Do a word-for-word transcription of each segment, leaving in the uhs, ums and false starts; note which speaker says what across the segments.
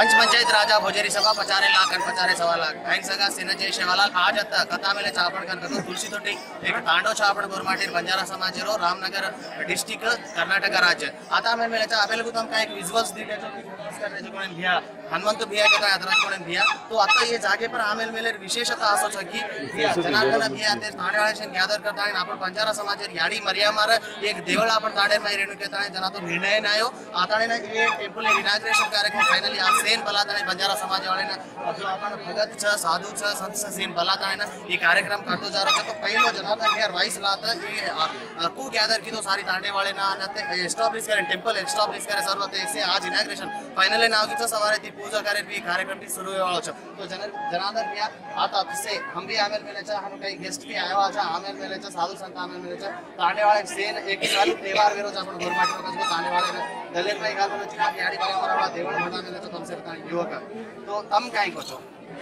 Speaker 1: पंच पंचायत राजा भोजेरी सभा पचारे लाख आणि पचारे सवा लाख ऐन सगा सिनजय शेवालाल आज आता कथा मेले चापण करतो तुलसी तोटी एक तांडो चापण गोरमाटीर बंजारा समाजेरो रामनगर डिस्ट्रिक्ट कर्नाटक राज्य आता आमेल मेलेचा अवेलेबल तुम काय विजुअल्स दिलेचो करण्याचे कोण भिया हनुमंत भिया के अदरन कोण भिया तो आता ये जागे पर आमेल मेले विशेषता असो छ की जनार्दन भिया ते तांडेवाळेशन गॅदर करता आणि आपण बंजारा समाजेर याडी मर्यामार एक देवळ आपण तांडेर मै रेणू केता आहे जना तो निर्णय नायो आता ने ये टेम्पल इनॉग्रेशन कार्यक्रम फाइनली आज सेन बलात आणि बंजारा समाज वाले ना जो आपण भगत छ साधु छ संत सेन बलात आहे ना ये कार्यक्रम करतो जा रहा तो पहिलो जनार्दन भिया वाइस लात ये को गॅदर की तो सारी तांडे वाले ना नते एस्टॅब्लिश करे टेम्पल एस्टॅब्लिश करे सर्व ते से आज इनॉग्रेशन फाइनली नाव की सवारे ती पूजा करे भी कार्यक्रम भी शुरू होवाळो छ तो जनार्दन भिया आता से हम भी आमेल मेलेचा हम काही गेस्ट भी आया छ आमेल मेलेचा साधु संत आमेल मेलेचा तांडे वाले सेन एक साल त्योहार विरोध आपण गोरमाटी कसं तांडे वाले दलेर भाई गाल ची याडी वाला मरावा देवळ बना मेलेचा तुम से युवक तो तम काय कोचो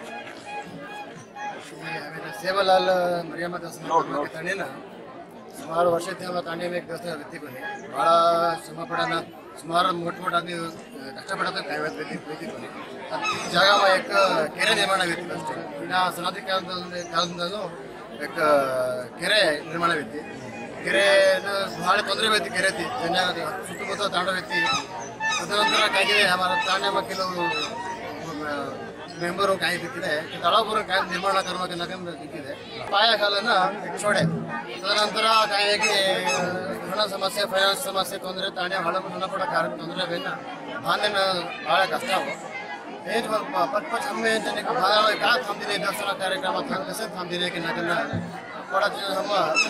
Speaker 2: सेवालाल मरियम्मा दर्शन तांडे ना सुमार वर्ष तेव्हा तांडे में एक दर्शन व्यक्ती कोणी बड़ा श्रम पडाना सुमार मोठ मोठ आदमी कष्टपडत काय व्यक्ती व्यक्ती कोणी जागा में एक केरे निर्माण व्यक्ती असतो ना सनातन कालದಿಂದಲೂ एक ಕೆರೆ ನಿರ್ಮಾಣ ವ್ಯಕ್ತಿ ಕೆರೆ ಬಹಳ ತೊಂದರೆ ವ್ಯಕ್ತಿ ಕೆರೆ ಐತಿ ಜನ ಸುತ್ತಮುತ್ತ ತಾಂಡೋ ವ್ಯಕ್ತಿ ತದನಂತರ ಕಾಯ್ದೆ हमारा तांडे में ಕೆಲವು मेंबर काही दिक्किದೆ तळापुर काय निर्माण करण्याचे नगम दिक्किದೆ पायाखालನ छोडे तदनंतर काय की ಹಣ ಸಮಸ್ಯೆ ಫೈನಾನ್ಸ್ ಸಮಸ್ಯೆ ತೊಂದರೆ ತಾಂಡೆ ಹಣ ಹಣ ಕೂಡ ಕಾರ್ಯ ತೊಂದರೆ ಬೇನ ಭಾಂದನ ಬಹಳ ಕಷ್ಟ हो हेच पटपट हमें जने को भाड़ा का थाम दिने दर्शन कार्यक्रम थाम कैसे थाम दिने के नगना बड़ा हम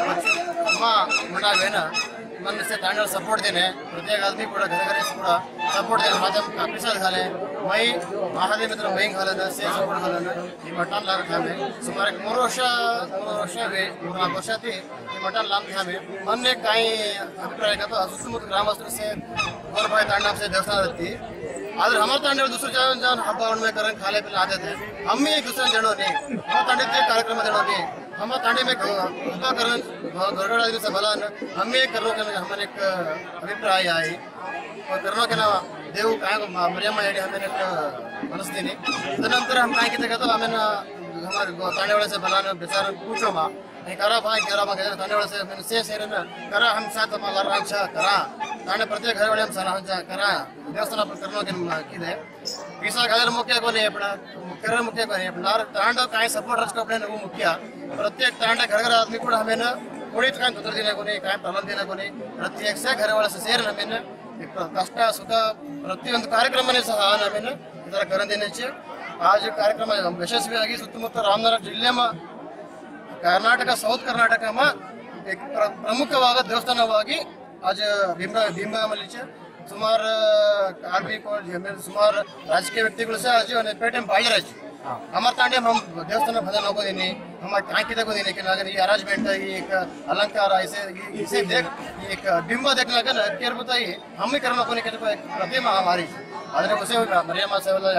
Speaker 2: हम मुंडा गए मन से तांडव सपोर्ट देने प्रत्येक आदमी पूरा घर घर से पूरा सपोर्ट देने माध्यम कापिसा झाले मई महादेव मित्र मई घालना से सपोर्ट घालना ಈ ಮಠನ್ ಲಾರ थामे सुमार एक ಮೂರು ವರ್ಷ ಮೂರು ವರ್ಷ वे ಮೂರು ನಾಲ್ಕು ವರ್ಷತಿ ಈ ಮಠನ್ लाम थामे ಮೊನ್ನೆ काही अभिप्राय का तो सुसमुत ग्रामस्थर से और भाई तांडव से दर्शन रहती आदर हमारे तांडे दूसरे जन जन हब्बा में करन खाले पिला आते थे हम भी एक दूसरे जनो नहीं हमारे तांडे के कार्यक्रम जनो नहीं हमारे तांडे में कृपा करन गड़गड़ आदमी से भला हम भी करनो के हमारे एक अभिप्राय आई और करनो के ना देव काय मरियम्मा याडी हमें एक मनस्ती नहीं तदनंतर हम काय किते कहतो हमें हमारे तांडे वाले से भला बेचारा पूछो मा नहीं करा भाई करा मा कहते तांडे वाले से मैंने से से ना करा हम साथ हमारा रांचा करा तांडे प्रत्येक घर वाले हम सराहना करा देवस्थान आपण करनो के किदे पीसा घर मुख्य कोणी आपला कर मुख्य कोणी आपला तांड काय सपोर्ट रच कपडे वो मुख्य प्रत्येक तांड घर घर आदमी ಕೂಡ हमें कोणीच काय पत्र दिले कोणी काय प्रबंध दिले कोणी प्रत्येक से घर वाले से शेर हमें कष्ट सुख ಪ್ರತಿಯೊಂದು ಕಾರ್ಯಕ್ರಮನೇ ಸಹ हमें ಇದರ ಕರನ್ देण्याचे आज कार्यक्रम यशस्वीಯಾಗಿ ಸುತ್ತಮುತ್ತ ರಾಮನಗರ ಜಿಲ್ಲೆ कर्नाटक साउथ कर्नाटक में एक प्रमुखवाದ ದೇವಸ್ಥಾನವಾಗಿ आज भीम भीममल्लीचे सुमार आर्मी को सुमार राजकीय व्यक्तिगुल से आज पेटे में बाजराजी हमारे तांडे हम देवस्थान भजन होको देने हमारे टाँकी देखो देने के लगे ये अरेंजमेंट एक अलंकार ऐसे इसे देख एक बिंब देखने लगे ना क्या बताइए हम ही करना कोने के प्रतिमा हमारी आदरे उसे मरियम्मा सेवालाल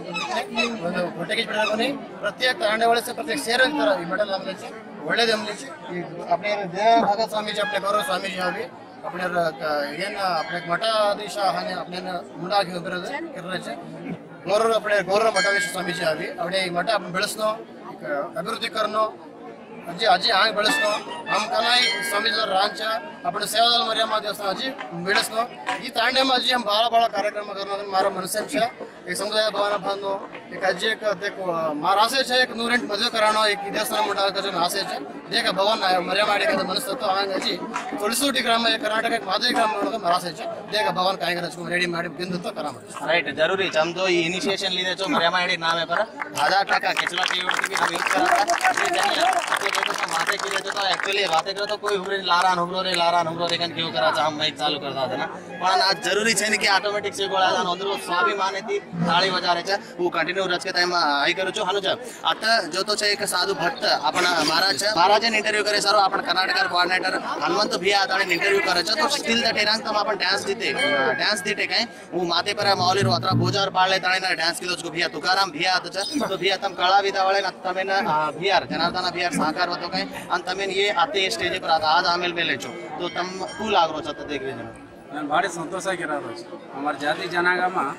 Speaker 2: ಹೊಟ್ಟೆಗೆ ಬಿಡೋನೆ प्रत्येक तांडे वाले से प्रत्येक शेर ತರ ಈ ಮೆಡಲ್ ಆಮಲೆಚೆ ಒಳ್ಳೆದೆ ಆಮಲೆಚೆ अपने देव भगत स्वामी जी अपने गौरव स्वामी जी अभी अपने ಏನು अपने मठाधीश हाने अपने मुंडा घेऊन बरोबर करायचे गौरव अपने गौरव मठाधीश स्वामी जी अभी अपने मठ आपण ಬೆಳೆಸनो अभिवृद्धी करनो अजी अजी आग ಬೆಳೆಸनो हम कनाई स्वामी जी रांचा अपने सेवालाल मरियम्मा देवस्थान अजी ಬೆಳೆಸनो ಈ तांडे में अजी हम बड़ा बड़ा कार्यक्रम करना मारा मनसे एक समुदाय भवन बांधो एक अजी एक देखो मारा आशे छे एक नूरेंट मजे करानो एक देवस्थान मुंडा का आशे छे देख भवन मरियम्मा याडी के मनस तो आंग अजी तुळसुटी ग्राम कर्नाटक एक मादरी ग्राम में मारा आशे छे देख भवन काय करछ रेडी ಮಾಡಿ बिंदु तो करा
Speaker 1: राइट जरूरी हम तो ये इनिशिएशन लीधे छो मरियम्मा याडी नाम है पर आधा टका केचला की भी हम यूज करता ये जने आपके तो माथे की तो एक्चुअली बातें करो तो कोई हुरे लारान हुरो रे लारान हुरो देखन क्यों कराचा हम माइक चालू करता था ना पण आज जरूरी छे ने कि ऑटोमेटिक से गोळा जान अंदर स्वाभिमान येती ताळी बजारायचा वो कंटिन्यू रच के टाइम आई करू छो हनुज आता जो तो छे एक साधू भक्त आपण महाराज महाराजन इंटरव्यू करे सारो आपण कर्नाटक कोऑर्डिनेटर हनुमंत भिया आता इंटरव्यू करायचा तो स्टिल द टेरांग तम आपण डांस दिते डांस दिते काय वो माथे पर माऊलीर वात्रा बोजार पाळले ताळीना डांस किलो को भिया तुकाराम भिया आता तो भिया तम कळा विदावळे न तमेन भियार जनार्दन भियार साकार होतो काय अन तमेन ये आते स्टेज पर आज आमेल बेले छो तो तम कू लागरो छ त देख रे
Speaker 3: ನಾನು ಭಾಳ ಸಂತೋಷ ಆಗಿರೋದು हमारे जाति जनांगा में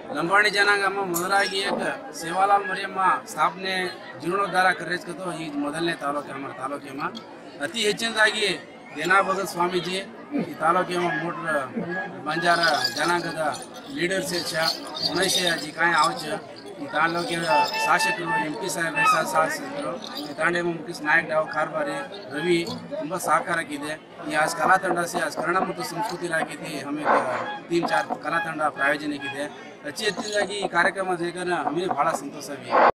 Speaker 3: ಲಂಬಾಣಿ ಜನಾಂಗಮ್ಮ ಮೊದಲಾಗಿ ಏಕ ಸೇವಾಲಾಲ್ ಮರಿಯಮ್ಮ ಸ್ಥಾಪನೆ ಜೀರ್ಣೋದ್ಧಾರ ಕರೆಸ್ಕತ್ತು ಈ ಮೊದಲನೇ ತಾಲೂಕು ನಮ್ಮ ತಾಲೂಕಿಯಮ್ಮ ಅತಿ ಹೆಚ್ಚಿನದಾಗಿ ದೇನಾ ಭಗತ್ ಸ್ವಾಮೀಜಿ ಈ ತಾಲೂಕಿಯಮ್ಮ ಮೂಟ್ರ ಬಂಜಾರ ಜನಾಂಗದ ಲೀಡರ್ಸ್ ಹೆಚ್ಚ ಉಮೇಶ್ ಕಾಯ ಆವಚ ಈ ತಾಲೂಕಿನ ಶಾಸಕರು ಎಂ ಪಿ ಸಾಹೇಬ್ ಶಾಸಕರು ಈ ತಾಂಡೆ ಮುಖೇಶ್ ನಾಯಕ್ ಡಾವ್ ಕಾರ್ಬಾರಿ ರವಿ ತುಂಬ ಸಹಕಾರಕ್ಕಿದೆ ಈ आज कला ತಂಡ से आज ಕನ್ನಡ ಮತ್ತು ಸಂಸ್ಕೃತಿ ಇಲಾಖೆ हमें तीन चार कला ತಂಡ ಪ್ರಾಯೋಜನೆಗಿದೆ ಅತಿ ಹೆಚ್ಚಿನದಾಗಿ ಈ ಕಾರ್ಯಕ್ರಮ ದೇಖನ हमें ಬಹಳ ಸಂತೋಷ